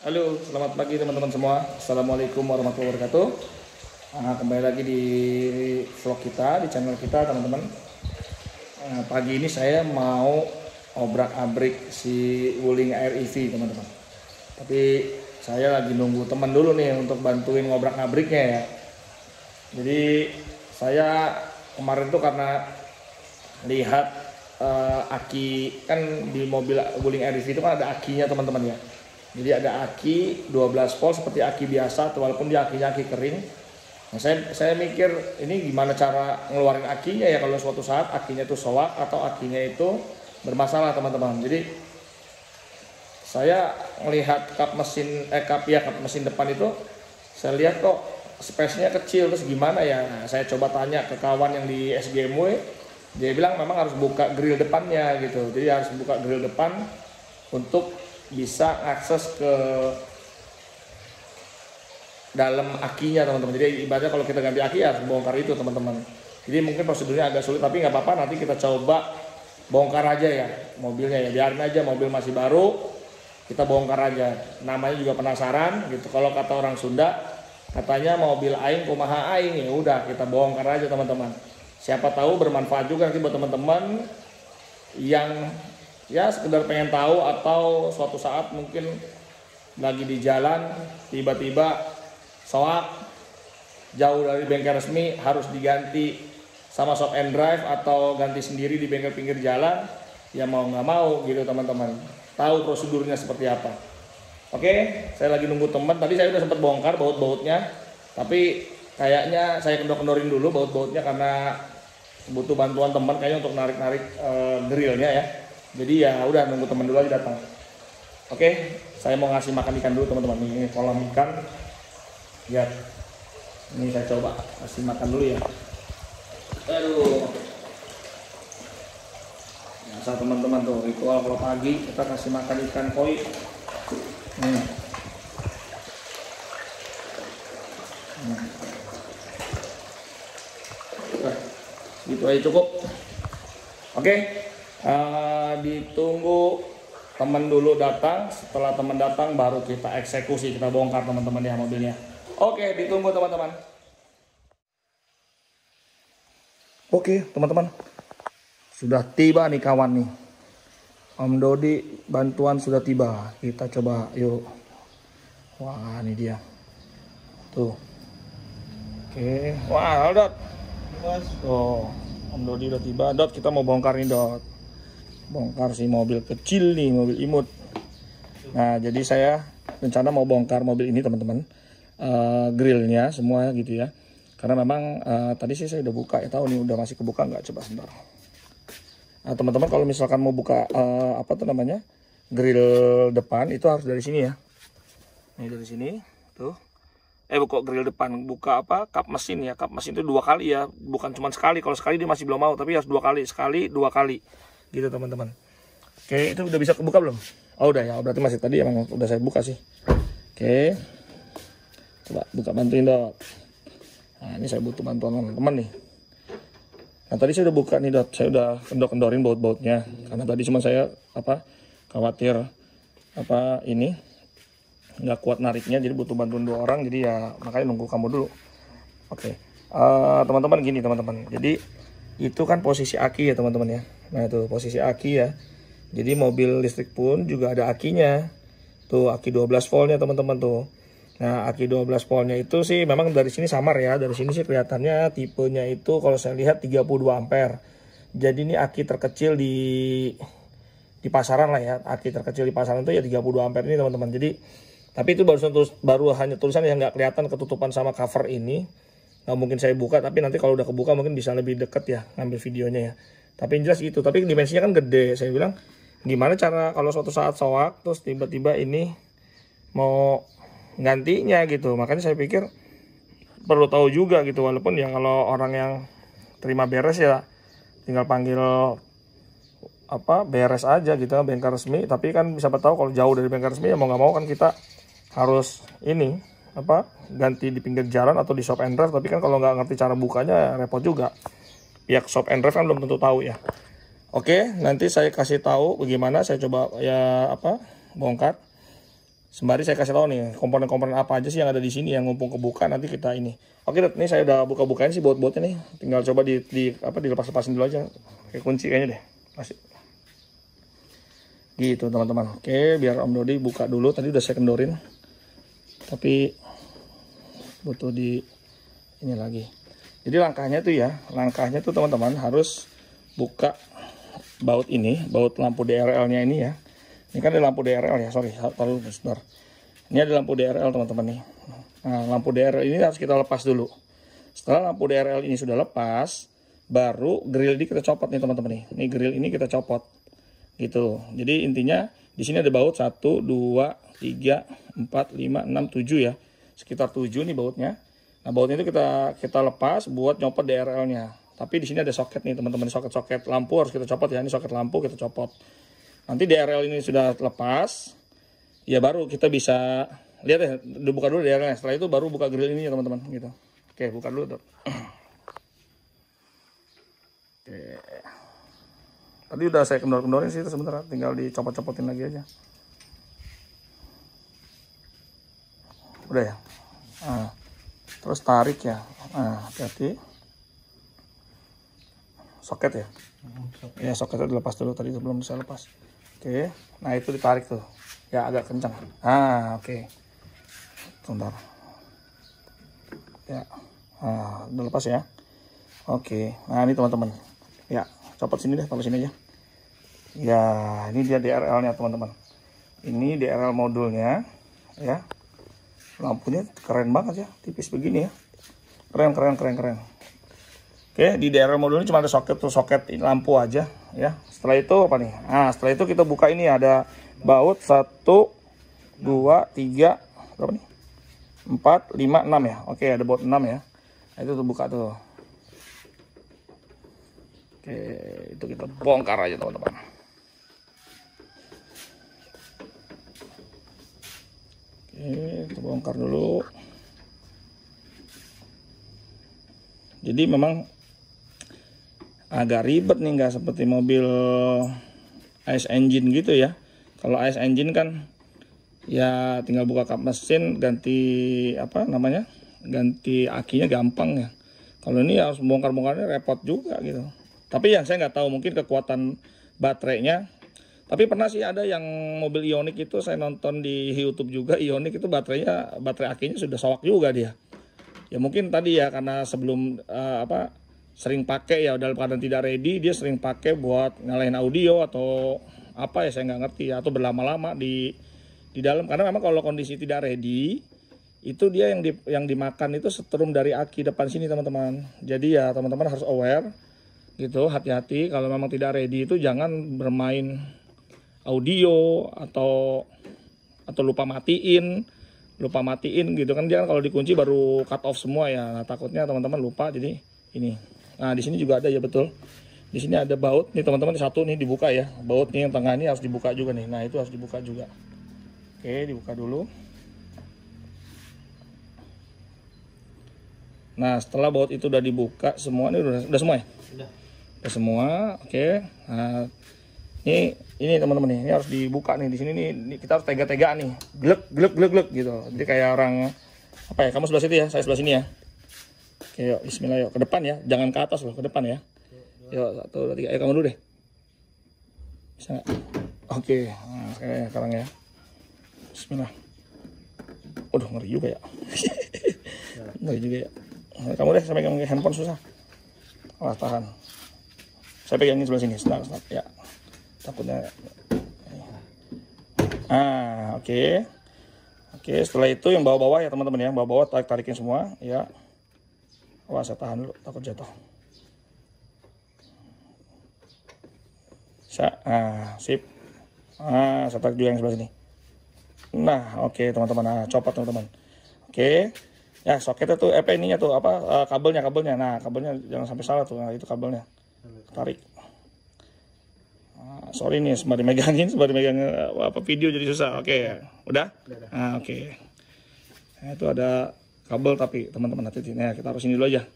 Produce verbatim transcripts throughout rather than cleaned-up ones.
Halo, selamat pagi teman-teman semua. Assalamualaikum warahmatullahi wabarakatuh. Nah, kembali lagi di vlog kita, di channel kita teman-teman. Nah, pagi ini saya mau obrak-abrik si Wuling Air E V teman-teman. Tapi saya lagi nunggu teman dulu nih untuk bantuin ngobrak-abriknya ya. Jadi saya kemarin tuh karena lihat uh, aki kan di mobil Wuling Air E V itu kan ada akinya teman-teman ya. Jadi ada aki dua belas volt seperti aki biasa, walaupun dia akinya aki kering. Nah, saya saya mikir ini gimana cara ngeluarin akinya ya kalau suatu saat akinya itu soak atau akinya itu bermasalah teman-teman. Jadi saya melihat kap mesin eh kap ya kap mesin depan itu saya lihat kok space-nya kecil, terus gimana ya. Nah, saya coba tanya ke kawan yang di S G M W, dia bilang memang harus buka grill depannya gitu. Jadi harus buka grill depan untuk bisa akses ke dalam akinya teman-teman. Jadi ibaratnya kalau kita ganti aki harus bongkar itu teman-teman. Jadi mungkin prosedurnya agak sulit, tapi nggak apa-apa, nanti kita coba bongkar aja ya mobilnya ya, biarin aja mobil masih baru, kita bongkar aja. Namanya juga penasaran gitu. Kalau kata orang Sunda katanya mobil aing kumaha aing, ya udah kita bongkar aja teman-teman. Siapa tahu bermanfaat juga nanti buat teman-teman yang ya sekedar pengen tahu, atau suatu saat mungkin lagi di jalan tiba-tiba soak jauh dari bengkel resmi harus diganti sama shop and drive atau ganti sendiri di bengkel pinggir jalan, ya mau nggak mau gitu teman-teman, tahu prosedurnya seperti apa. Oke, saya lagi nunggu teman. Tadi saya udah sempat bongkar baut-bautnya, tapi kayaknya saya kendor-kendorin dulu baut-bautnya karena butuh bantuan teman kayaknya untuk narik-narik e, grillnya ya. Jadi ya udah nunggu teman dulu aja datang. Oke, saya mau ngasih makan ikan dulu teman-teman. Ini kolam ikan. Ya, ini saya coba kasih makan dulu ya. Aduh. Biasa teman-teman tuh ritual kalau pagi kita kasih makan ikan koi. Hmm. Hmm. Nah, gitu aja cukup. Oke. Uh, ditunggu teman dulu datang. Setelah teman datang baru kita eksekusi, kita bongkar teman-teman ya mobilnya. Oke, ditunggu teman-teman. Oke teman-teman, sudah tiba nih kawan nih, Om Dodi bantuan sudah tiba. Kita coba yuk. Wah ini dia tuh. Oke, wah Dot. Oh, Om Dodi udah tiba. Dot, kita mau bongkar nih Dot. Bongkar si mobil kecil nih, mobil imut. Nah jadi saya rencana mau bongkar mobil ini teman-teman, uh, grillnya semua gitu ya. Karena memang uh, tadi sih saya udah buka ya, tahu nih udah masih kebuka nggak, coba sebentar. Nah teman-teman kalau misalkan mau buka uh, apa tuh namanya grill depan itu harus dari sini ya. Nih dari sini tuh. Eh buka grill depan, buka apa kap mesin ya. Kap mesin itu dua kali ya, bukan cuma sekali. Kalau sekali dia masih belum mau, tapi harus dua kali, sekali dua kali. Gitu teman-teman. Oke, itu udah bisa kebuka belum? Oh udah ya, berarti masih tadi emang udah saya buka sih. Oke, coba buka, bantuin Dot. Nah ini saya butuh bantuan teman-teman nih. Nah tadi saya udah buka nih Dot, saya udah kendor-kendorin baut-bautnya karena tadi cuma saya apa khawatir apa ini nggak kuat nariknya, jadi butuh bantuan dua orang, jadi ya makanya nunggu kamu dulu. Oke, uh, teman-teman gini teman-teman, jadi itu kan posisi aki ya teman-teman ya. Nah itu posisi aki ya. Jadi mobil listrik pun juga ada akinya. Tuh aki dua belas voltnya teman-teman tuh. Nah aki dua belas voltnya itu sih memang dari sini samar ya. Dari sini sih kelihatannya tipenya itu kalau saya lihat tiga puluh dua ampere. Jadi ini aki terkecil di di pasaran lah ya. Aki terkecil di pasaran itu ya tiga puluh dua ampere ini teman-teman. Jadi tapi itu baru terus baru hanya tulisan yang nggak kelihatan ketutupan sama cover ini. Nah, mungkin saya buka, tapi nanti kalau udah kebuka mungkin bisa lebih deket ya ngambil videonya ya. Tapi yang jelas gitu, tapi dimensinya kan gede. Saya bilang gimana cara kalau suatu saat soak terus tiba-tiba ini mau gantinya gitu. Makanya saya pikir perlu tahu juga gitu, walaupun ya kalau orang yang terima beres ya tinggal panggil apa beres aja gitu bengkel resmi. Tapi kan bisa tahu kalau jauh dari bengkel resmi ya mau nggak mau kan kita harus ini apa ganti di pinggir jalan atau di shop and drive. Tapi kan kalau nggak ngerti cara bukanya repot juga, pihak shop and drive kan belum tentu tahu ya. Oke, nanti saya kasih tahu bagaimana saya coba ya apa bongkar. Sembari saya kasih tahu nih komponen-komponen apa aja sih yang ada di sini yang ngumpul kebuka, nanti kita ini. Oke, ini saya udah buka-bukain sih baut-bautnya nih. Tinggal coba di, di apa dilepas-lepasin dulu aja. Kayak kunci kayaknya deh. Masih. Gitu teman-teman. Oke, biar Om Dodi buka dulu. Tadi udah saya kendorin. Tapi butuh di ini lagi. Jadi langkahnya tuh ya, langkahnya tuh teman-teman harus buka baut ini, baut lampu D R L-nya ini ya. Ini kan ada lampu D R L ya, sorry, taruh sebentar. Ini ada lampu D R L teman-teman nih. Nah, lampu D R L ini harus kita lepas dulu. Setelah lampu D R L ini sudah lepas, baru grill ini kita copot nih teman-teman nih. Ini grill ini kita copot, gitu. Jadi intinya di sini ada baut satu, dua, tiga, empat, lima, enam, tujuh ya, sekitar tujuh nih bautnya. Nah bautnya itu kita kita lepas buat nyopot D R L-nya. Tapi di sini ada soket nih teman-teman, soket-soket lampu harus kita copot ya. Ini soket lampu kita copot. Nanti D R L ini sudah lepas, ya baru kita bisa lihat ya, buka dulu D R L-nya. Setelah itu baru buka grill ini ya teman-teman, gitu. Oke, buka dulu tuh. Oke. Tadi udah saya kendor-kendorin sih itu sebentar, tinggal dicopot-copotin lagi aja. Udah ya. Nah, terus tarik ya. Nah, hati-hati. Soket ya. Ya soketnya dilepas dulu tadi sebelum saya lepas. Oke, nah itu ditarik tuh, ya agak kencang. Ah, oke. Sebentar. Ya, ah, udah lepas ya. Oke, nah ini teman-teman. Ya, copot sini deh, taruh sini aja. Ya, ini dia D R L-nya teman-teman. Ini D R L modulnya, ya. Lampunya keren banget ya, tipis begini ya. Keren, keren, keren, keren. Oke, di D R L modul ini cuma ada soket tuh, soket lampu aja ya. Setelah itu apa nih? Nah, setelah itu kita buka ini ada baut satu, dua, tiga, berapa nih? empat, lima, enam ya. Oke, ada baut enam ya. Nah, itu tuh buka tuh. Oke, itu kita bongkar aja teman-teman. Oke, kita bongkar dulu. Jadi memang agak ribet nih, nggak seperti mobil ice engine gitu ya. Kalau ice engine kan ya tinggal buka kap mesin, ganti apa namanya, ganti akinya gampang ya. Kalau ini harus bongkar-bongkarnya repot juga gitu. Tapi yang saya nggak tahu, mungkin kekuatan baterainya. Tapi pernah sih ada yang mobil Ioniq itu saya nonton di YouTube juga, Ioniq itu baterainya, baterai akinya sudah soak juga dia. Ya mungkin tadi ya karena sebelum uh, apa sering pakai ya dalam keadaan tidak ready, dia sering pakai buat nyalain audio atau apa ya saya nggak ngerti ya, atau berlama-lama di di dalam, karena memang kalau kondisi tidak ready itu dia yang di, yang dimakan itu setrum dari aki depan sini teman-teman. Jadi ya teman-teman harus aware gitu, hati-hati kalau memang tidak ready itu jangan bermain audio atau atau lupa matiin lupa matiin gitu kan, dia kalau dikunci baru cut off semua ya. Nah, takutnya teman-teman lupa, jadi ini. Nah di sini juga ada ya, betul. Di sini ada baut nih teman-teman, satu nih dibuka ya, baut nih yang tengah ini harus dibuka juga nih. Nah itu harus dibuka juga. Oke, dibuka dulu. Nah setelah baut itu udah dibuka semua, ini udah, udah semua ya? Udah. Udah semua, oke. Nah ini ini teman-teman nih, ini harus dibuka nih. Di sini nih kita harus tega-tega nih, glek glek glek glek gitu. Jadi kayak orang apa ya? Kamu sebelah situ ya, saya sebelah sini ya. Oke, yuk, bismillah yuk, ke depan ya, jangan ke atas loh, ke depan ya. Yuk, satu, dua, tiga, ayo kamu dulu deh. Bisa nggak? Oke, nah, sekarang, sekarang ya. Bismillah. Waduh, ngeri juga ya. Ngeri juga ya. Nah, kamu deh, saya pegang handphone susah. Wah, tahan. Saya pegangin sebelah sini, sebentar, sebentar. Ya, takutnya. Ah, oke. Okay. Oke, okay, setelah itu yang bawah-bawah ya teman-teman ya, bawah-bawah tarik-tarikin semua ya. Wah, saya tahan dulu, takut jatuh. Sa ah, sip. Ah, saya tarik juga yang sebelah sini. Nah, oke okay, teman-teman, nah, copot teman-teman. Oke, okay. Ya soketnya tuh, apa ininya tuh, apa uh, kabelnya, kabelnya. Nah, kabelnya jangan sampai salah tuh, nah itu kabelnya. Tarik. Ah, sorry nih, sembari megangin, sembari megang uh, apa video jadi susah. Oke, okay. Udah? Nah, oke. Okay. Nah, itu ada kabel tapi teman-teman hati-hati. Nah, kita taruh sini dulu aja.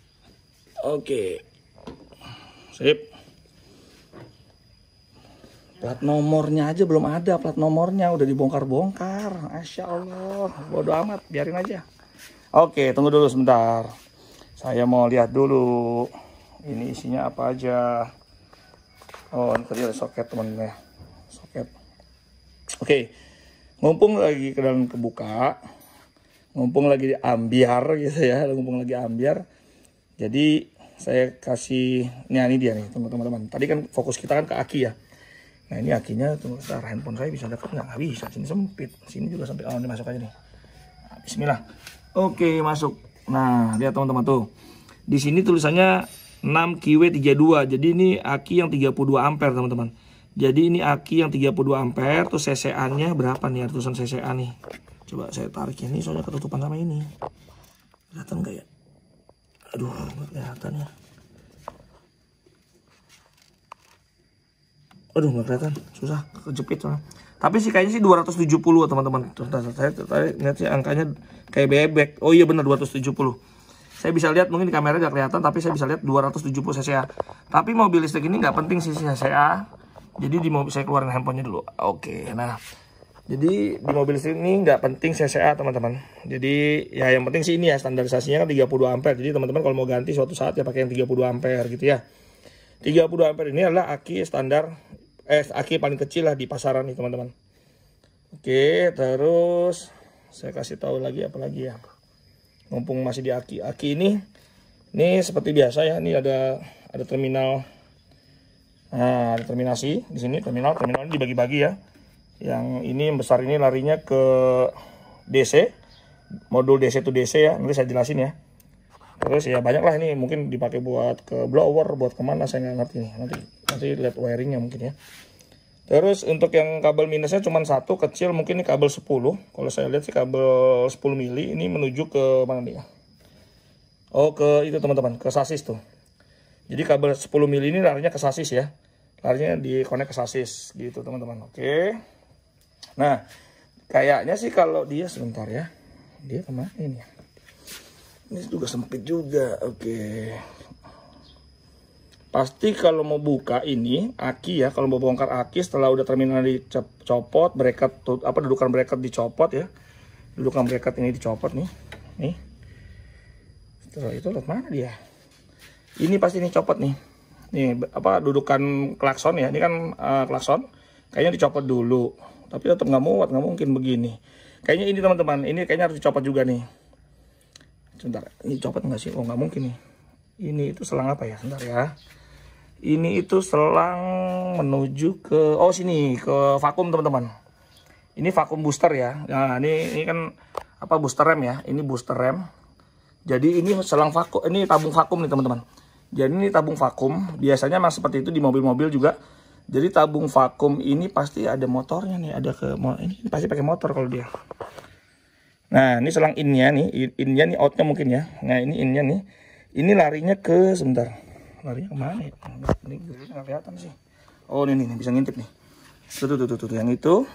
Oke. Okay. Sip. Plat nomornya aja belum ada, plat nomornya udah dibongkar-bongkar. Masya Allah, bodo amat, biarin aja. Oke, tunggu dulu sebentar. Saya mau lihat dulu ini isinya apa aja. Oh, ini tadi ada soket teman-teman ya, soket. Oke, mumpung lagi ke dalam kebuka, mumpung lagi ambiar gitu ya, mumpung lagi ambiar. Jadi saya kasih, nah ini dia nih teman-teman. Tadi kan fokus kita kan ke aki ya. Nah ini akinya, tunggu sebentar, handphone saya bisa dekat nggak? Nggak bisa, sini sempit. Sini juga sempit, oh ini masuk aja nih. Nah, bismillah. Oke, masuk. Nah, lihat teman-teman tuh. Di sini tulisannya enam Q W tiga puluh dua. Jadi ini aki yang tiga puluh dua ampere, teman-teman. Jadi ini aki yang tiga puluh dua ampere, terus C C A-nya berapa nih? Ada tulisan C C A nih. Coba saya tarik ini, soalnya ketutupan sama ini. Kelihatan nggak ya? Aduh, nggak kelihatan ya. Aduh, nggak kelihatan, susah, kejepit soalnya. Tapi sih kayaknya sih dua ratus tujuh puluh teman-teman. Saya tadi lihat sih angkanya kayak bebek. Oh iya benar, dua ratus tujuh puluh. Saya bisa lihat, mungkin di kamera nggak kelihatan, tapi saya bisa lihat dua ratus tujuh puluh cc. Tapi mobil listrik ini nggak penting sih cc. Jadi di mobil, saya keluarin handphonenya dulu. Oke, nah. Jadi di mobil listrik ini nggak penting cc teman-teman. Jadi ya yang penting sih ini ya, standarisasinya kan tiga puluh dua ampere. Jadi teman-teman kalau mau ganti suatu saat ya pakai yang tiga puluh dua ampere gitu ya. tiga puluh dua ampere ini adalah aki standar, eh aki paling kecil lah di pasaran nih teman-teman. Oke, terus saya kasih tahu lagi apa lagi ya. Mumpung masih di aki, aki ini, ini seperti biasa ya. Ini ada ada terminal, nah ada terminasi di sini, terminal terminal ini dibagi-bagi ya. Yang ini yang besar ini larinya ke D C, modul D C to D C ya. Nanti saya jelasin ya. Terus ya banyak lah ini, mungkin dipakai buat ke blower, buat kemana saya nggak ngerti nih. Nanti nanti lihat wiringnya mungkin ya. Terus untuk yang kabel minusnya cuma satu kecil, mungkin ini kabel sepuluh. Kalau saya lihat sih kabel sepuluh mili ini menuju ke mana nih ya? Oh, ke itu teman-teman, ke sasis tuh. Jadi kabel sepuluh mili ini larinya ke sasis ya. Larinya di connect ke sasis gitu teman-teman. Oke. Nah, kayaknya sih kalau dia sebentar ya. Dia kemana ini ya? Ini juga sempit juga. Oke. Pasti kalau mau buka ini aki ya, kalau mau bongkar aki setelah udah terminal dicopot, bracket apa dudukan bracket dicopot ya. Dudukan bracket ini dicopot nih. Nih. Setelah itu lihat mana dia? Ini pasti ini copot nih. Nih apa dudukan klakson ya. Ini kan uh, klakson. Kayaknya dicopot dulu. Tapi tetap nggak muat, nggak mungkin begini. Kayaknya ini teman-teman, ini kayaknya harus dicopot juga nih. Sebentar, ini copot nggak sih? Oh nggak mungkin nih. Ini itu selang apa ya? Sebentar ya. Ini itu selang menuju ke, oh sini, ke vakum teman-teman. Ini vakum booster ya. Nah ini, ini kan apa booster rem ya. Ini booster rem. Jadi ini selang vakum, ini tabung vakum nih teman-teman. Jadi ini tabung vakum. Biasanya memang seperti itu di mobil-mobil juga. Jadi tabung vakum ini pasti ada motornya nih. Ada ke, ini pasti pakai motor kalau dia. Nah ini selang innya nih. Innya nih outnya mungkin ya. Nah ini innya nih. Ini larinya ke, sebentar. Larinya kemana ya? Ini nggak kelihatan sih. Oh ini nih, bisa ngintip nih. Tuh, tuh, tuh, tuh, tuh, yang itu.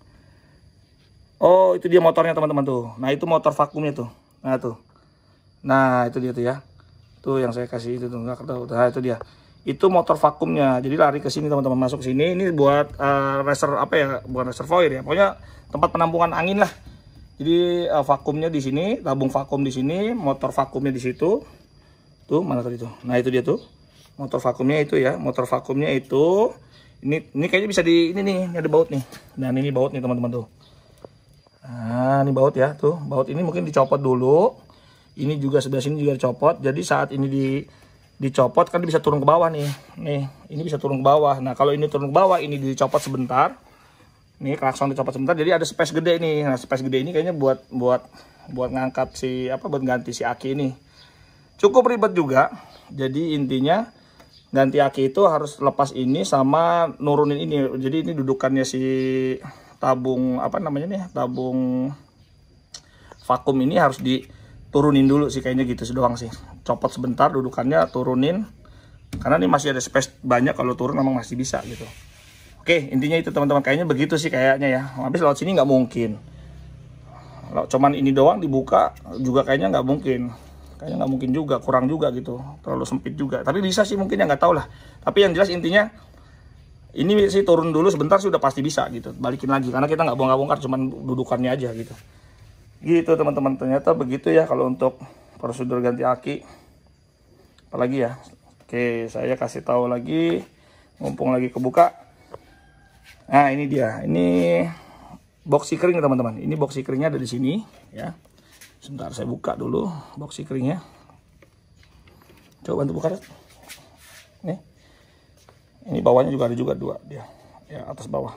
Oh itu dia motornya teman-teman tuh. Nah itu motor vakumnya tuh. Nah tuh. Nah itu dia tuh ya. Tuh yang saya kasih itu tuh, nggak tahu. Nah itu dia. Itu motor vakumnya. Jadi lari ke sini teman-teman, masuk sini. Ini buat uh, reser apa ya? Bukan reservoir ya. Pokoknya tempat penampungan angin lah. Jadi uh, vakumnya di sini, tabung vakum di sini, motor vakumnya di situ. Tuh mana tadi tuh. Nah itu dia tuh. Motor vakumnya itu ya. Motor vakumnya itu. Ini ini kayaknya bisa di ini nih, ini ada baut nih. Dan ini baut nih teman-teman tuh. Nah, ini baut ya, tuh. Baut ini mungkin dicopot dulu. Ini juga sebelah sini juga dicopot. Jadi saat ini di dicopot kan bisa turun ke bawah nih. Nih, ini bisa turun ke bawah. Nah, kalau ini turun ke bawah, ini dicopot sebentar. Nih, klakson dicopot sebentar. Jadi ada space gede nih. Nah, space gede ini kayaknya buat buat buat ngangkat si apa buat ganti si aki ini. Cukup ribet juga. Jadi intinya ganti aki itu harus lepas ini sama nurunin ini. Jadi ini dudukannya si tabung apa namanya nih, tabung vakum ini harus diturunin dulu sih kayaknya gitu doang sih. Copot sebentar dudukannya, turunin. Karena ini masih ada space banyak, kalau turun memang masih bisa gitu. Oke, intinya itu teman-teman, kayaknya begitu sih kayaknya ya. Habis lewat sini nggak mungkin. Kalau cuman ini doang dibuka juga kayaknya nggak mungkin. Kayaknya nggak mungkin juga, kurang juga gitu, terlalu sempit juga. Tapi bisa sih mungkin, ya nggak tahu lah. Tapi yang jelas intinya Ini sih turun dulu sebentar sih udah pasti bisa gitu. Balikin lagi karena kita nggak bongkar-bongkar, cuman dudukannya aja gitu. Gitu teman-teman, ternyata begitu ya kalau untuk prosedur ganti aki. Apalagi ya. Oke, saya kasih tahu lagi, mumpung lagi kebuka. Nah, ini dia. Ini box kering teman-teman. Ini box keringnya ada di sini ya. Sebentar saya buka dulu box keringnya. Coba bantu buka. Nih. Ini bawahnya juga ada juga dua dia. Ya, atas bawah.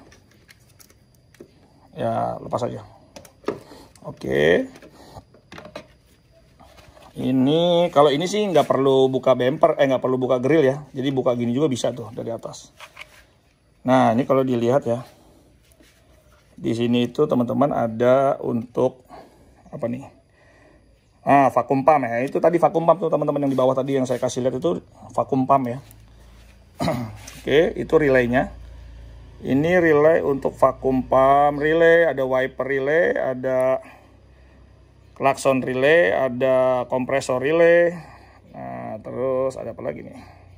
Ya, lepas aja. Oke. Ini kalau ini sih nggak perlu buka bumper, eh nggak perlu buka grill ya. Jadi buka gini juga bisa tuh dari atas. Nah, ini kalau dilihat ya. Di sini itu teman-teman ada untuk apa nih? Ah, vakum pump ya. Itu tadi vakum pump tuh teman-teman yang di bawah tadi yang saya kasih lihat itu vakum pump ya. Oke, itu relaynya. Ini relay untuk vakum pump relay, ada wiper relay, ada klakson relay, ada kompresor relay. Nah, terus ada apa lagi nih?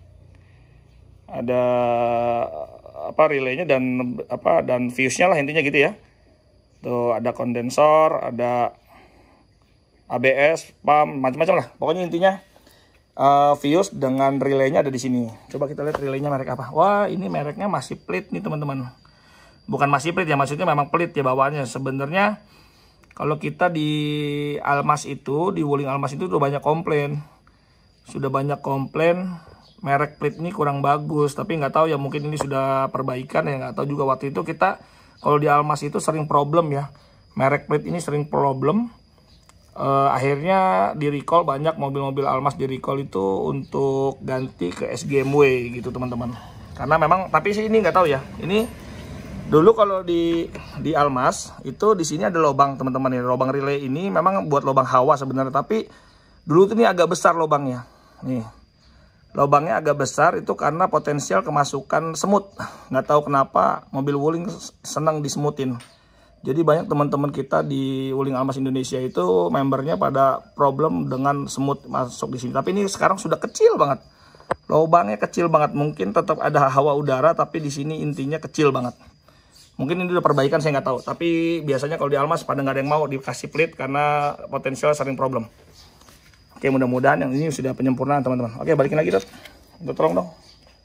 Ada apa relaynya dan apa dan fuse-nya lah intinya gitu ya. Tuh ada kondensor, ada A B S, pump, macam-macam lah. Pokoknya intinya uh, fuse dengan relaynya ada di sini. Coba kita lihat relaynya merek apa. Wah, ini mereknya masih pelit nih teman-teman. Bukan masih pelit ya, maksudnya memang pelit ya bawaannya. Sebenarnya kalau kita di Almas itu, di Wuling Almas itu udah banyak komplain. Sudah banyak komplain, merek pelit ini kurang bagus. Tapi nggak tahu ya, mungkin ini sudah perbaikan ya. Nggak tahu juga waktu itu kita, kalau di Almas itu sering problem ya. Merek pelit ini sering problem. Uh, akhirnya di recall, banyak mobil-mobil Almas di recall itu untuk ganti ke S G M W gitu teman-teman. Karena memang, tapi sih ini nggak tahu ya. Ini dulu kalau di di Almas itu di sini ada lubang teman-teman ya, lubang relay ini memang buat lubang hawa sebenarnya, tapi dulu tuh ini agak besar lubangnya. Nih. Lubangnya agak besar itu karena potensial kemasukan semut. Nggak tahu kenapa mobil Wuling senang disemutin. Jadi banyak teman-teman kita di Wuling Almas Indonesia itu membernya pada problem dengan semut masuk di sini. Tapi ini sekarang sudah kecil banget. Lubangnya kecil banget. Mungkin tetap ada hawa udara tapi di sini intinya kecil banget. Mungkin ini udah perbaikan, saya nggak tahu. Tapi biasanya kalau di Almas pada nggak ada yang mau dikasih pelit karena potensial sering problem. Oke, mudah-mudahan yang ini sudah penyempurnaan teman-teman. Oke, balikin lagi Dot. Dot tolong dong.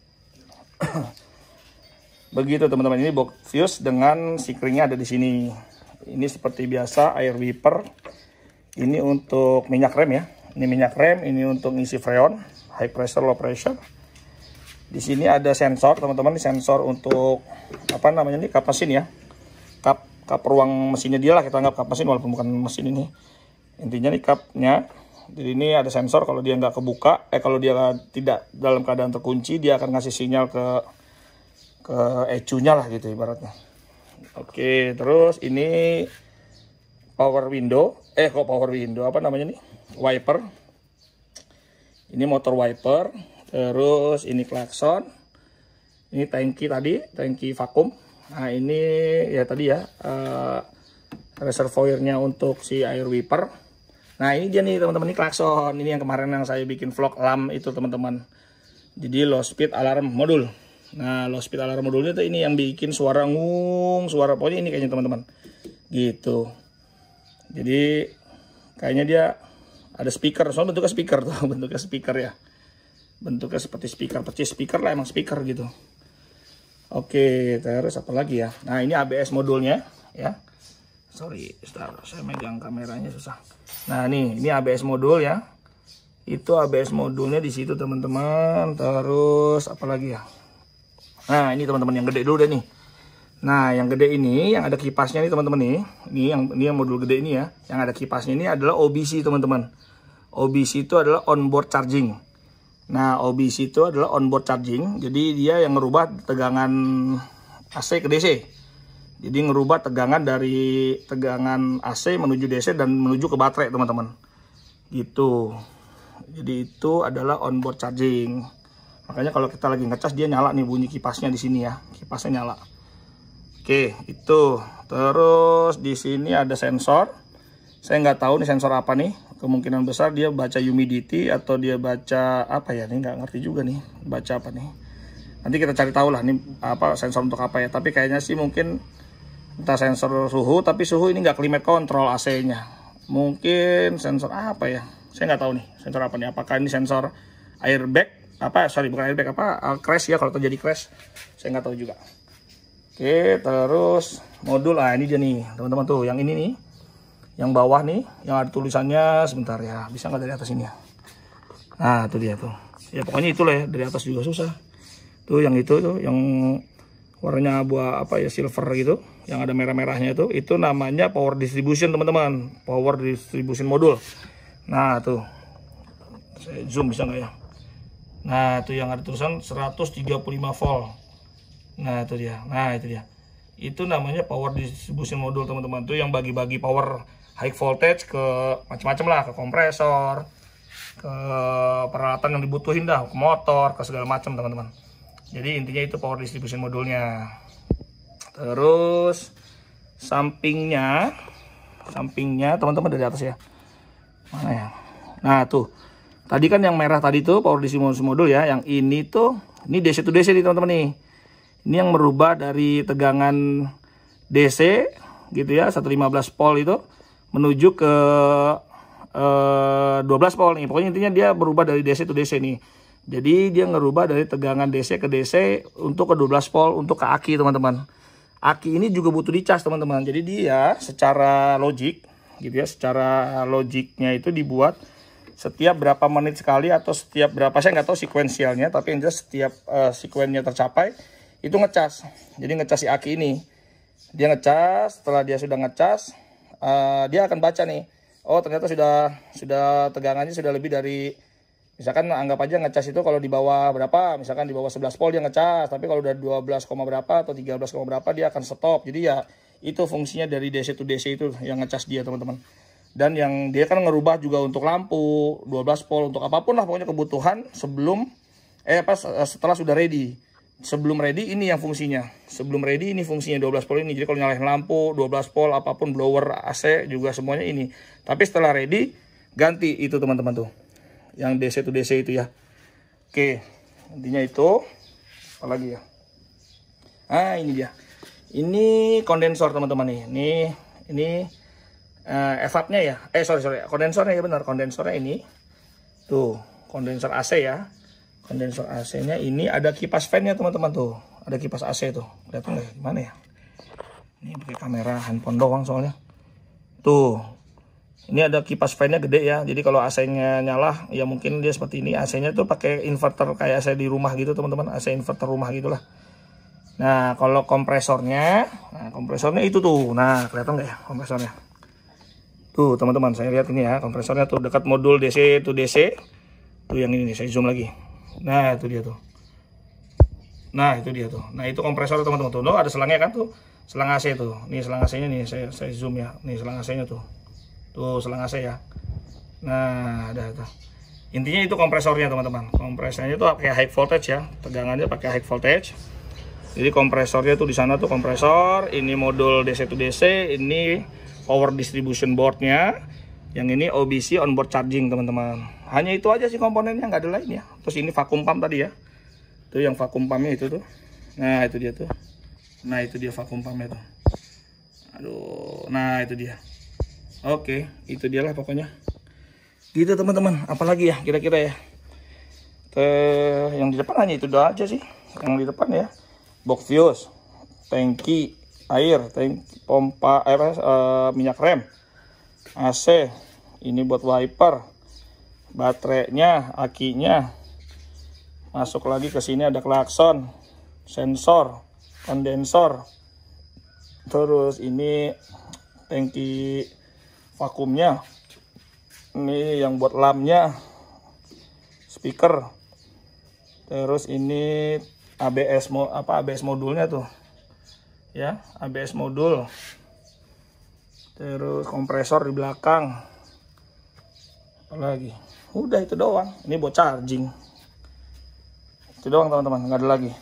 Begitu teman-teman, ini box fuse dengan sikringnya ada di sini. Ini seperti biasa air wiper. Ini untuk minyak rem ya. Ini minyak rem, ini untuk ngisi freon, high pressure, low pressure. Di sini ada sensor teman-teman, ini sensor untuk apa namanya nih, kap mesin ya, kap kap ruang mesinnya dia lah, kita anggap kap mesin walaupun bukan mesin ini. Intinya nih kapnya. Jadi ini ada sensor, kalau dia nggak kebuka, eh kalau dia tidak dalam keadaan terkunci, dia akan ngasih sinyal ke ke E C U-nya lah gitu ibaratnya. Oke, terus ini power window, eh kok power window apa namanya nih, wiper. Ini motor wiper. Terus ini klakson, ini tangki tadi, tangki vakum. Nah ini ya tadi ya uh, reservoirnya untuk si air wiper. Nah ini dia nih teman-teman, ini klakson. Ini yang kemarin yang saya bikin vlog lam itu teman-teman. Jadi low speed alarm modul. Nah low speed alarm modulnya itu ini yang bikin suara ngung, suara pokoknya ini kayaknya teman-teman. Gitu. Jadi kayaknya dia ada speaker, soalnya bentuknya speaker tuh, bentuknya speaker ya. Bentuknya seperti speaker, percis speaker lah, emang speaker gitu. Oke, terus apa lagi ya? Nah ini A B S modulnya ya. Sorry, sebentar, saya megang kameranya susah. Nah nih, ini A B S modul ya. Itu A B S modulnya di situ teman-teman. Terus apa lagi ya? Nah ini teman-teman yang gede dulu deh nih. Nah yang gede ini, yang ada kipasnya nih teman-teman nih. Ini yang ini yang modul gede ini ya. Yang ada kipasnya ini adalah O B C teman-teman. O B C itu adalah onboard charging. Nah, O B C itu adalah onboard charging. Jadi dia yang ngerubah tegangan A C ke D C. Jadi ngerubah tegangan dari tegangan A C menuju D C dan menuju ke baterai, teman-teman. Gitu. Jadi itu adalah onboard charging. Makanya kalau kita lagi ngecas dia nyala nih, bunyi kipasnya di sini ya. Kipasnya nyala. Oke, itu. Terus di sini ada sensor. Saya nggak tahu nih sensor apa nih. Kemungkinan besar dia baca humidity atau dia baca apa ya, nih nggak ngerti juga nih baca apa nih. Nanti kita cari tahu lah ini apa sensor untuk apa ya. Tapi kayaknya sih mungkin entah sensor suhu, tapi suhu ini nggak climate control A C-nya. Mungkin sensor apa ya? Saya nggak tahu nih sensor apa nih. Apakah ini sensor airbag? Apa? Sorry, bukan airbag, apa? Uh, crash ya, kalau terjadi crash. Saya nggak tahu juga. Oke, terus modul. Ah, ini dia nih, teman-teman tuh. Yang ini nih, yang bawah nih, yang ada tulisannya. Sebentar ya, bisa nggak dari atas ini ya? Nah, itu dia tuh. Ya pokoknya itulah ya, dari atas juga susah. Tuh yang itu tuh, yang warnanya abu apa ya, silver gitu, yang ada merah-merahnya itu, itu namanya power distribution teman-teman, power distribution modul. Nah tuh, saya zoom bisa nggak ya? Nah itu yang ada tulisan seratus tiga puluh lima volt. Nah itu dia, nah itu dia, itu namanya power distribution modul teman-teman. Tuh yang bagi-bagi power high voltage ke macam-macam lah, ke kompresor, ke peralatan yang dibutuhin dah, ke motor, ke segala macam teman-teman. Jadi intinya itu power distribution modulnya. Terus sampingnya, sampingnya teman-teman dari atas ya. Mana ya? Nah tuh, tadi kan yang merah tadi tuh power distribution modul ya. Yang ini tuh, ini D C to D C nih teman-teman nih. Ini yang merubah dari tegangan D C gitu ya, seratus lima belas volt itu menuju ke eh, dua belas volt nih. Pokoknya intinya dia berubah dari D C to D C nih. Jadi dia ngerubah dari tegangan D C ke D C untuk ke dua belas volt untuk ke aki teman-teman. Aki ini juga butuh dicas teman-teman. Jadi dia secara logik gitu ya, secara logiknya itu dibuat setiap berapa menit sekali atau setiap berapa, saya nggak tahu sekuensialnya, tapi yang jelas setiap uh, sekuennya tercapai itu ngecas. Jadi ngecas si aki ini. Dia ngecas, setelah dia sudah ngecas, uh, dia akan baca nih. Oh ternyata sudah sudah tegangannya sudah lebih dari, misalkan anggap aja ngecas itu kalau di bawah berapa, misalkan di bawah sebelas volt dia ngecas, tapi kalau udah dua belas, berapa atau tiga belas, berapa dia akan stop. Jadi ya itu fungsinya dari D C to D C itu yang ngecas dia teman-teman. Dan yang dia kan ngerubah juga untuk lampu dua belas volt, untuk apapun lah pokoknya kebutuhan sebelum eh apa setelah sudah ready. Sebelum ready ini yang fungsinya. Sebelum ready ini fungsinya dua belas volt ini. Jadi kalau nyalain lampu dua belas volt, apapun, blower, A C juga semuanya ini. Tapi setelah ready ganti itu teman-teman tuh. Yang D C to D C itu ya. Oke, intinya itu. Apalagi ya? Ah, ini dia. Ini kondensor teman-teman nih. Ini ini uh, E V A P-nya ya. Eh sorry sorry, kondensornya ya benar, kondensornya ini. Tuh, kondensor A C ya. Kondensor A C-nya ini ada kipas fan-nya teman-teman tuh. Ada kipas A C tuh. Lihat nggak? Gimana ya? Ini pakai kamera handphone doang soalnya. Tuh. Ini ada kipas fan-nya gede ya. Jadi kalau A C-nya nyala, ya mungkin dia seperti ini. A C-nya tuh pakai inverter kayak A C di rumah gitu teman-teman. A C inverter rumah gitulah. Nah, kalau kompresornya, nah kompresornya itu tuh. Nah, kelihatan nggak ya kompresornya? Tuh teman-teman, saya lihat ini ya. Kompresornya tuh dekat modul D C to D C. Tuh yang ini nih, saya zoom lagi. Nah, itu dia tuh. Nah, itu dia tuh. Nah, itu kompresor teman-teman tuh. No, ada selangnya kan tuh. Selang A C tuh. Nih selang A C-nya nih, saya saya zoom ya. Nih selang A C-nya tuh. Tuh selang A C ya. Nah, ada tuh. Intinya itu kompresornya teman-teman. Kompresornya itu pakai high voltage ya. Tegangannya pakai high voltage. Jadi kompresornya tuh di sana tuh kompresor. Ini modul D C to D C. Ini power distribution board-nya. Yang ini O B C onboard charging teman-teman. Hanya itu aja sih komponennya, nggak ada lain ya. Terus ini vacuum pump tadi ya. Tuh yang vacuum pumpnya itu tuh. Nah itu dia tuh. Nah itu dia vacuum pumpnya tuh. Aduh. Nah itu dia. Oke, itu dia lah pokoknya. Gitu teman-teman. Apalagi ya kira-kira ya. Ke yang di depan hanya itu doang aja sih. Yang di depan ya. Box fuse, tangki air, tangki pompa, eh, eh, minyak rem, A C. Ini buat wiper. Baterainya, akinya. Masuk lagi ke sini ada klakson, sensor, kondensor. Terus ini tangki vakumnya. Ini yang buat lampnya, speaker. Terus ini A B S mo apa A B S modulnya tuh. Ya, A B S modul. Terus kompresor di belakang. Apalagi? Udah itu doang. Ini buat charging. Itu doang teman-teman, nggak ada lagi.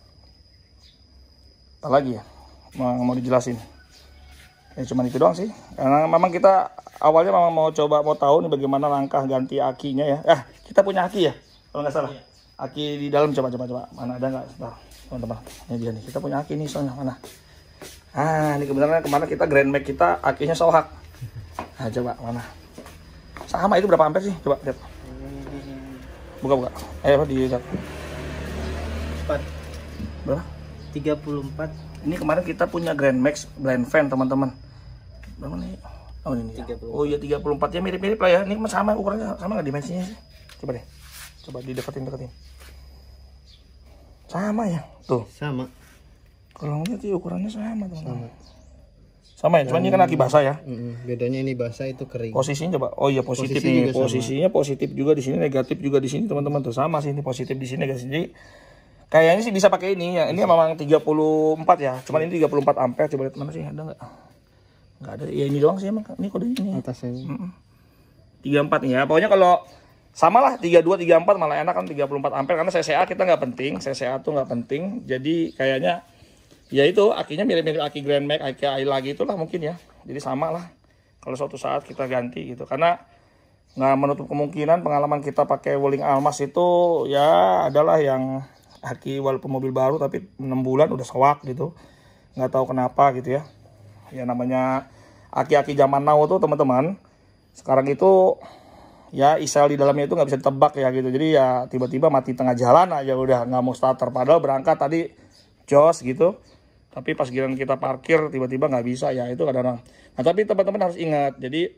Apalagi ya? Mau, mau dijelasin. Ya cuman itu doang sih. Karena memang kita awalnya memang mau coba mau tahu nih bagaimana langkah ganti akinya ya. Ah, kita punya aki ya, kalau nggak salah. aki di dalam, coba coba coba mana ada nggak, sebentar teman-teman. Ini dia nih, kita punya aki nih soalnya, mana. Ah, ini kebenaran kemarin kita Grand Max kita akinya Sohak. Nah, coba mana. Sama itu berapa ampere sih? Coba lihat. Buka buka. Eh, apa di empat. Berapa? tiga puluh empat. Ini kemarin kita punya Grand Max blind fan, teman-teman. Berapa nih? Oh, ini. Ya. Oh iya tiga puluh empat ya, mirip-mirip lah ya. Ini sama ukurannya, sama nggak dimensinya sih? Coba deh. Coba dideketin-deketin. Sama ya? Tuh. Sama. Kalau ngeliat sih ukurannya sama, teman-teman. Sama ya, cuma ini kan aki basah ya. Mm-mm. Bedanya ini basah, itu kering. Posisinya coba. Oh iya positif Posisi nih. juga Posisinya sama. Positif juga di sini, negatif juga di sini, teman-teman. Tuh sama sih, ini positif di sini guys. Jadi kayaknya sih bisa pakai ini ya. Ini memang tiga puluh empat ya. Cuman ini tiga puluh empat ampere. Coba lihat mana sih, ada nggak? Nggak ada. Ya ini doang sih emang. Ini kode ini. Atasnya. Mm-mm. tiga puluh empat nih ya. Pokoknya kalau sama lah tiga puluh dua, tiga puluh empat malah enak kan tiga puluh empat ampere karena C C A kita nggak penting. C C A tuh nggak penting. Jadi kayaknya ya itu akinya mirip-mirip aki Grand Max, aki Ayla gitu lah mungkin ya. Jadi sama lah kalau suatu saat kita ganti gitu. Karena nggak menutup kemungkinan pengalaman kita pakai Wuling Almas itu ya adalah yang aki walaupun mobil baru tapi enam bulan udah sewak gitu. Nggak tahu kenapa gitu ya. Ya namanya aki-aki zaman now tuh teman-teman. Sekarang itu ya isel di dalamnya itu nggak bisa ditebak ya gitu. Jadi ya tiba-tiba mati tengah jalan aja udah nggak mau starter. Padahal berangkat tadi jos gitu. Tapi pas giliran kita parkir tiba-tiba nggak bisa ya, itu kadang-kadang. Nah tapi teman-teman harus ingat, jadi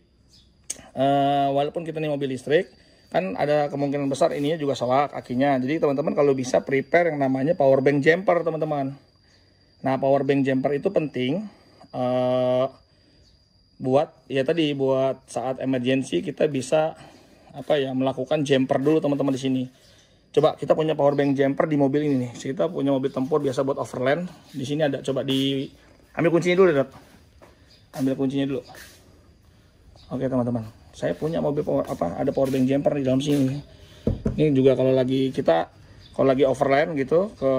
uh, walaupun kita nih mobil listrik kan ada kemungkinan besar ininya juga sewak akinya. Jadi teman-teman kalau bisa prepare yang namanya power bank jumper teman-teman. Nah power bank jumper itu penting uh, buat ya tadi buat saat emergency kita bisa apa ya melakukan jumper dulu teman-teman di sini. Coba kita punya power bank jumper di mobil ini nih. Kita punya mobil tempur biasa buat overland. Di sini ada, coba di ambil kuncinya dulu, Dok. Ambil kuncinya dulu. Oke, teman-teman. Saya punya mobil power apa? Ada power bank jumper di dalam sini. Ini juga kalau lagi kita kalau lagi overland gitu ke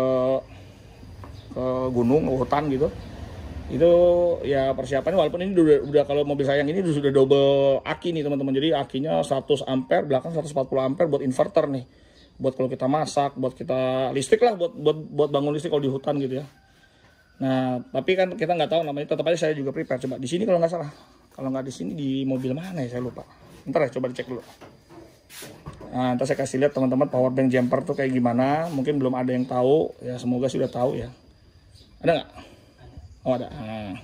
ke gunung, ke hutan gitu. Itu ya persiapannya walaupun ini udah, udah kalau mobil saya yang ini sudah double aki nih, teman-teman. Jadi akinya seratus ampere, belakang seratus empat puluh ampere buat inverter nih. Buat kalau kita masak, buat kita listrik lah, buat buat buat bangun listrik kalau di hutan gitu ya. Nah, tapi kan kita nggak tahu namanya. Tetap aja saya juga prepare. Coba di sini kalau nggak salah. Kalau nggak di sini di mobil mana ya saya lupa. Ntar ya coba dicek dulu. Nah, ntar saya kasih lihat teman-teman power bank jumper tuh kayak gimana. Mungkin belum ada yang tahu. Ya semoga sudah tahu ya. Ada nggak? Oh ada. Nah.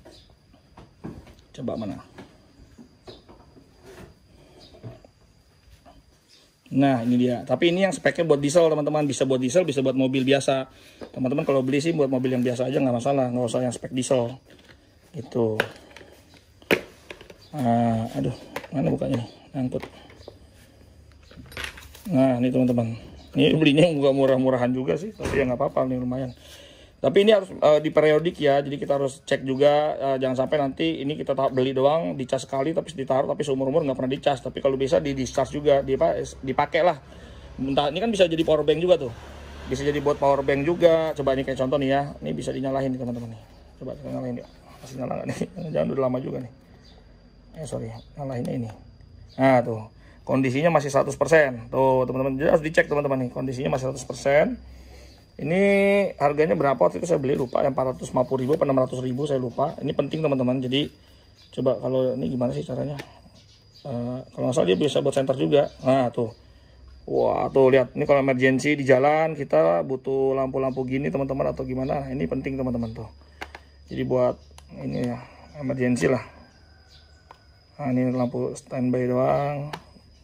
Coba mana? Nah ini dia, tapi ini yang speknya buat diesel teman-teman, bisa buat diesel, bisa buat mobil biasa. Teman-teman kalau beli sih buat mobil yang biasa aja nggak masalah, nggak usah yang spek diesel gitu. Nah, aduh, mana bukanya nih, nyangkut. Nah ini teman-teman, ini belinya nggak murah-murahan juga sih, tapi ya nggak apa-apa nih lumayan. Tapi ini harus uh, diperiodik ya, jadi kita harus cek juga, uh, jangan sampai nanti ini kita beli doang, dicas sekali tapi ditaruh tapi seumur-umur nggak pernah dicas. Tapi kalau bisa di discharge juga, dipakai lah. Entah, ini kan bisa jadi power bank juga tuh, bisa jadi buat power bank juga. Coba ini kayak contoh nih ya, ini bisa dinyalain nih teman-teman nih. Coba kita nyalain ya, masih nyala nggak nih? Jangan udah lama juga nih. Eh sorry, nyalainnya ini. Nah tuh, kondisinya masih seratus persen. Tuh teman-teman, jadi harus dicek teman-teman nih, kondisinya masih seratus persen. Ini harganya berapa waktu itu saya beli lupa, yang empat ratus lima puluh ribu atau enam ratus ribu saya lupa. Ini penting teman-teman. Jadi coba kalau ini gimana sih caranya? Uh, kalau nggak salah dia bisa buat center juga. Nah tuh, wah tuh lihat. Ini kalau emergency di jalan kita butuh lampu-lampu gini teman-teman atau gimana? Ini penting teman-teman tuh. Jadi buat ini ya emergency lah. Nah ini lampu standby doang.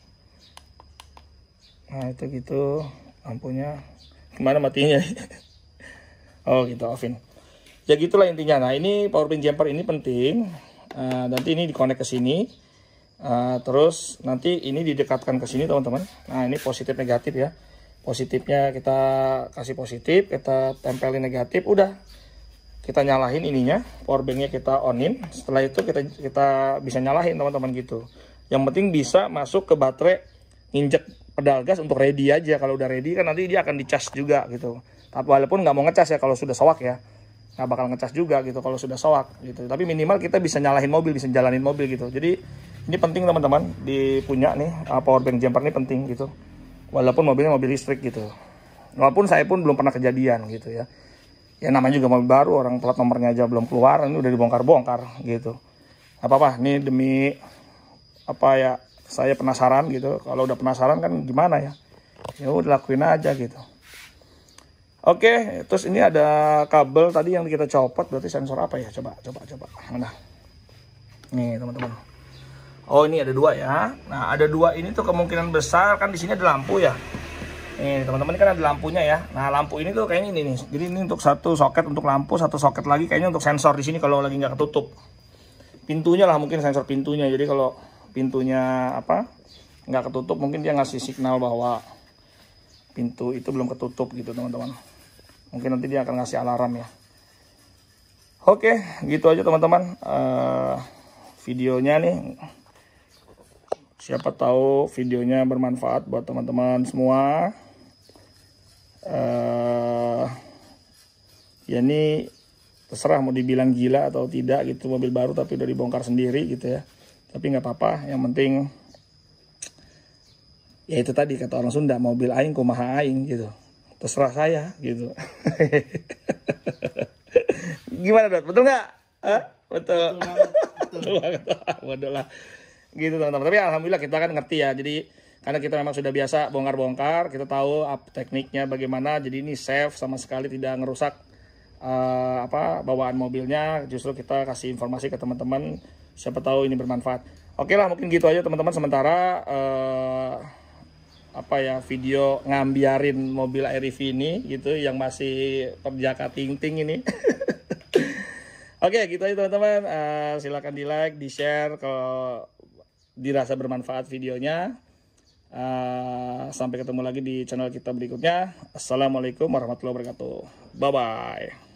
Nah itu gitu lampunya. Gimana matinya? Oh gitu, offin. Ya gitulah intinya. Nah ini power bank jumper ini penting. Uh, nanti ini dikonek ke sini. Uh, terus nanti ini didekatkan ke sini teman-teman. Nah ini positif negatif ya. Positifnya kita kasih positif, kita tempelin negatif. Udah kita nyalahin ininya, power banknya kita onin. Setelah itu kita kita bisa nyalahin teman-teman gitu. Yang penting bisa masuk ke baterai, injek pedal gas untuk ready aja. Kalau udah ready kan nanti dia akan dicas juga gitu. Tapi walaupun nggak mau ngecas ya kalau sudah sewak ya, nggak bakal ngecas juga gitu kalau sudah sewak gitu. Tapi minimal kita bisa nyalahin mobil, bisa jalanin mobil gitu. Jadi ini penting teman-teman, dipunya nih power bank jumper ini penting gitu. walaupun mobilnya mobil listrik gitu. Walaupun saya pun belum pernah kejadian gitu ya. Ya namanya juga mobil baru, orang plat nomornya aja belum keluar, ini udah dibongkar-bongkar gitu. Apa-apa, ini demi apa ya, saya penasaran gitu. Kalau udah penasaran kan gimana ya, ya udah lakuin aja gitu. Oke, terus ini ada kabel tadi yang kita copot, berarti sensor apa ya? Coba, coba, coba. Mana? Nih teman-teman. Oh ini ada dua ya. Nah ada dua ini tuh kemungkinan besar kan di sini ada lampu ya. Nih teman-teman kan ada lampunya ya. Nah lampu ini tuh kayaknya ini nih. Jadi ini untuk satu soket untuk lampu, satu soket lagi kayaknya untuk sensor di sini kalau lagi nggak ketutup. Pintunya lah mungkin sensor pintunya. Jadi kalau pintunya apa nggak ketutup mungkin dia ngasih signal bahwa pintu itu belum ketutup gitu teman-teman. Mungkin nanti dia akan ngasih alarm ya. Oke gitu aja teman-teman uh, videonya nih. Siapa tahu videonya bermanfaat buat teman-teman semua. Uh, ya ini terserah mau dibilang gila atau tidak gitu, mobil baru tapi udah dibongkar sendiri gitu ya. Tapi nggak apa-apa, yang penting ya itu tadi kata orang Sunda, mobil aing kumaha aing gitu. Terserah saya gitu. Gimana Dot? Betul nggak? Hah? Betul. Betul banget. Betul lah. Gitu teman-teman. Tapi alhamdulillah kita kan ngerti ya. Jadi karena kita memang sudah biasa bongkar-bongkar, kita tahu up tekniknya bagaimana. Jadi ini safe, sama sekali tidak ngerusak uh, apa bawaan mobilnya. Justru kita kasih informasi ke teman-teman, siapa tahu ini bermanfaat. Oke lah, mungkin gitu aja teman-teman sementara uh, apa ya video ngambiarin mobil R V ini gitu yang masih perjaka ting-ting ini. Oke, gitu aja teman-teman. Uh, silakan di like, di share kalau dirasa bermanfaat videonya. Uh, sampai ketemu lagi di channel kita berikutnya. Assalamualaikum warahmatullahi wabarakatuh. Bye bye.